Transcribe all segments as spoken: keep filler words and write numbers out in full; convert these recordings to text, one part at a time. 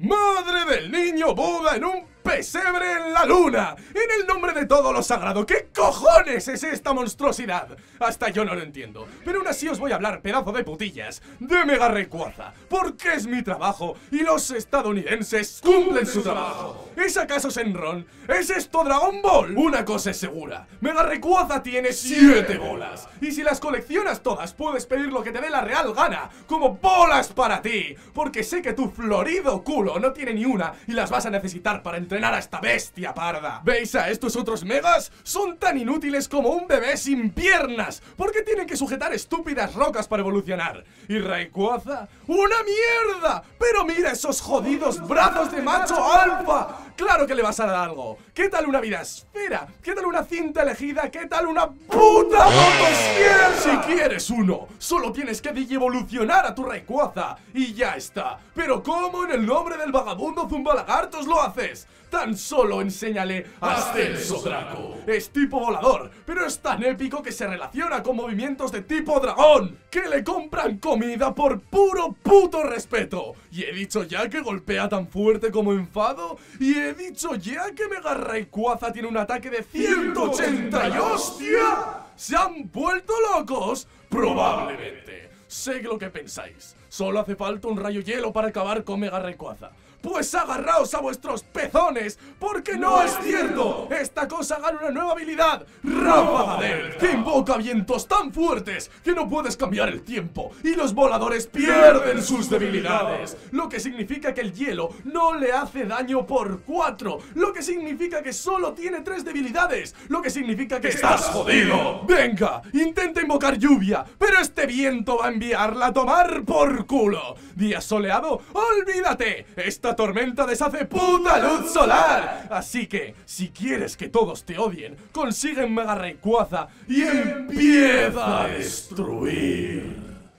¡Madre del niño Buda en un pesebre en la luna! ¡En el nombre de todo lo sagrado! ¿Qué cojones es esta monstruosidad? Hasta yo no lo entiendo. Pero aún así os voy a hablar, pedazo de putillas, de Mega Rayquaza, porque es mi trabajo y los estadounidenses cumplen su trabajo. ¿Es acaso Shenron? ¿Es esto Dragon Ball? Una cosa es segura, Mega Rayquaza tiene siete bolas. Y si las coleccionas todas, puedes pedir lo que te dé la real gana, como bolas para ti, porque sé que tu florido culo no tiene ni una y las vas a necesitar para entrenar a esta bestia parda. ¿Veis a estos otros megas? Son tan inútiles como un bebé sin piernas, porque tienen que sujetar estúpidas rocas para evolucionar. ¿Y Rayquaza? ¡Una mierda! Pero mira esos jodidos brazos de macho alfa. ¡Claro que le vas a dar algo! ¿Qué tal una vida esfera? ¿Qué tal una cinta elegida? ¿Qué tal una puta motosierra? Si quieres uno, solo tienes que digievolucionar a tu Rayquaza y ya está. Pero ¿cómo en el nombre del vagabundo Zumbalagartos lo haces? Tan solo enséñale Ascenso Draco. Es tipo volador, pero es tan épico que se relaciona con movimientos de tipo dragón, que le compran comida por puro puto respeto. Y he dicho ya que golpea tan fuerte como enfado. Y he dicho ya que Mega Rayquaza tiene un ataque de ciento ochenta y ¡hostia! ¿Se han vuelto locos? Probablemente. Sé lo que pensáis. Solo hace falta un rayo hielo para acabar con Mega Rayquaza. Pues agarraos a vuestros pezones, porque no, no es cierto. Esta cosa gana una nueva habilidad, Ráfaga Delta, que invoca vientos tan fuertes que no puedes cambiar el tiempo y los voladores pierden sus debilidades. Lo que significa que el hielo no le hace daño por cuatro. Lo que significa que solo tiene tres debilidades. Lo que significa que estás jodido. Venga, intenta invocar lluvia, pero este viento va a enviarla a tomar por culo. Día soleado, olvídate. Esta tormenta deshace puta luz solar. Así que, si quieres que todos te odien, consigue Mega Rayquaza y empieza a destruir.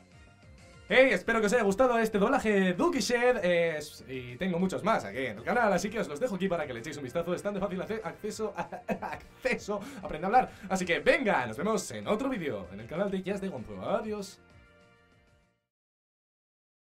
Hey, espero que os haya gustado este doblaje Dukished, eh, y tengo muchos más aquí en el canal, así que os los dejo aquí para que le echéis un vistazo. Están de fácil acceso, acceso, aprende a hablar. Así que venga, nos vemos en otro vídeo en el canal de Jazz de Gonzo. Adiós.